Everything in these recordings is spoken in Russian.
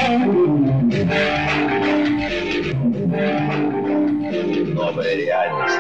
Новая реальность.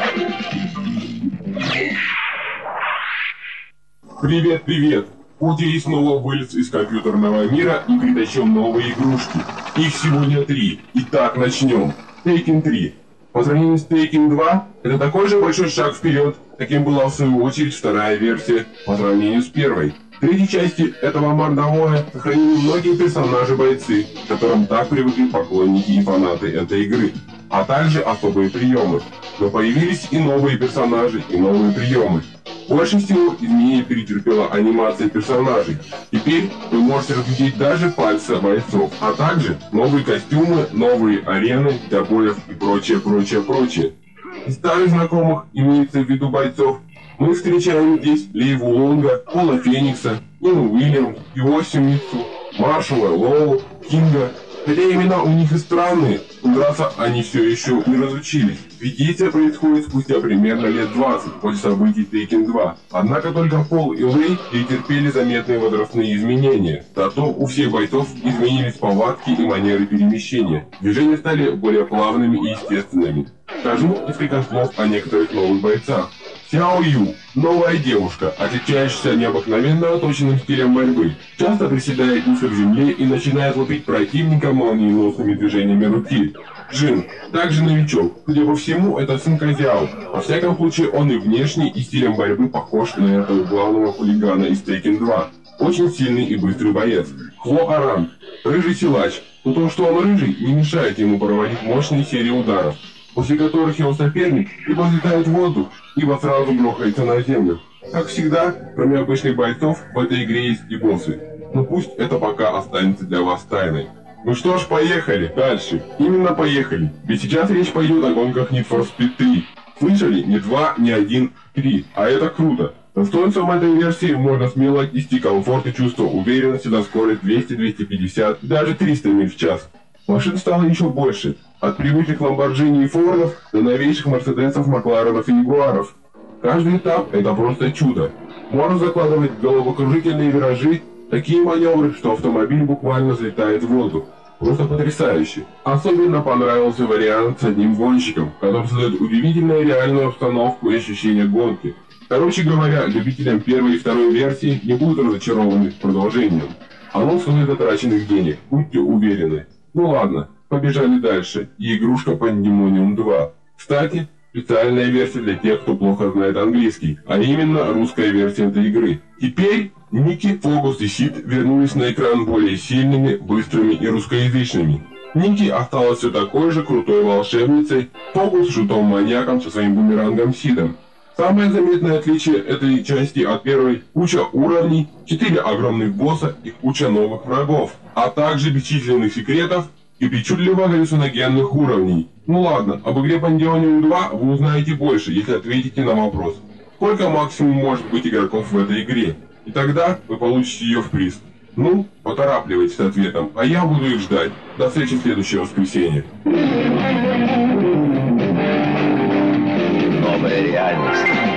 Привет, привет! Пути снова вылез из компьютерного мира и притащил новые игрушки. Их сегодня 3. Итак, начнем. Taken 3. По сравнению с Taken 2, это такой же большой шаг вперед, каким была в свою очередь вторая версия по сравнению с первой. В третьей части этого мордовоя сохранили многие персонажи-бойцы, к которым так привыкли поклонники и фанаты этой игры, а также особые приемы. Но появились и новые персонажи, и новые приемы. Больше всего изменений претерпела анимация персонажей. Теперь вы можете разглядеть даже пальцы бойцов, а также новые костюмы, новые арены для боев и прочее. Из старых знакомых, имеется в виду бойцов, мы встречаем здесь Лейву Лонга, Пола Феникса, Нину Уильямс, Йосимицу, Маршала, Лоу, Кинга. Хотя имена у них и странные, но драться они все еще не разучились. Ведь действие происходит спустя примерно лет 20 после событий Taken 2. Однако только Пол и Лей претерпели заметные возрастные изменения. Зато у всех бойцов изменились повадки и манеры перемещения. Движения стали более плавными и естественными. Скажу несколько слов о некоторых новых бойцах. Сяо Ю – новая девушка, отличающаяся необыкновенно точным стилем борьбы. Часто приседает низко к земле и начинает лупить противника молниеносными движениями руки. Джин – также новичок. Судя по всему, это сын Козяо. Во всяком случае, он и внешне, и стилем борьбы похож на этого главного хулигана из Taken 2. Очень сильный и быстрый боец. Хло Аран – рыжий силач. Но то, что он рыжий, не мешает ему проводить мощные серии ударов, после которых его соперник либо взлетает в воздух, либо сразу грохается на землю. Как всегда, кроме обычных бойцов, в этой игре есть и боссы. Но пусть это пока останется для вас тайной. Ну что ж, поехали дальше. Именно поехали. Ведь сейчас речь пойдет о гонках Need for Speed 3. Слышали? Не 2, не 1, 3. А это круто. Достоинством этой версии можно смело отнести комфорт и чувство уверенности на скорость 200, 250, даже 300 миль в час. Машин стало еще больше. От привычных Lamborghini и Фордов до новейших Мерседесов, Макларенов и Ягуаров. Каждый этап – это просто чудо. Можно закладывать головокружительные виражи, такие маневры, что автомобиль буквально взлетает в воздух. Просто потрясающе. Особенно понравился вариант с одним гонщиком, который создает удивительную реальную обстановку и ощущение гонки. Короче говоря, любителям первой и второй версии не будут разочарованы продолжением. Оно стоит затраченных денег, будьте уверены. Ну ладно, побежали дальше. И игрушка Pandemonium 2. Кстати, специальная версия для тех, кто плохо знает английский, а именно русская версия этой игры. Теперь Ники, Фокус и Сид вернулись на экран более сильными, быстрыми и русскоязычными. Ники осталась все такой же крутой волшебницей, Фокус шутом-маньяком со своим бумерангом Сидом. Самое заметное отличие этой части от первой – куча уровней, 4 огромных босса и куча новых врагов, а также бесчисленных секретов и причудливо галлюциногенных уровней. Ну ладно, об игре Pandemonium 2 вы узнаете больше, если ответите на вопрос, сколько максимум может быть игроков в этой игре, и тогда вы получите ее в приз. Ну, поторапливайтесь с ответом, а я буду их ждать. До встречи в следующее воскресенье. Новая реальность.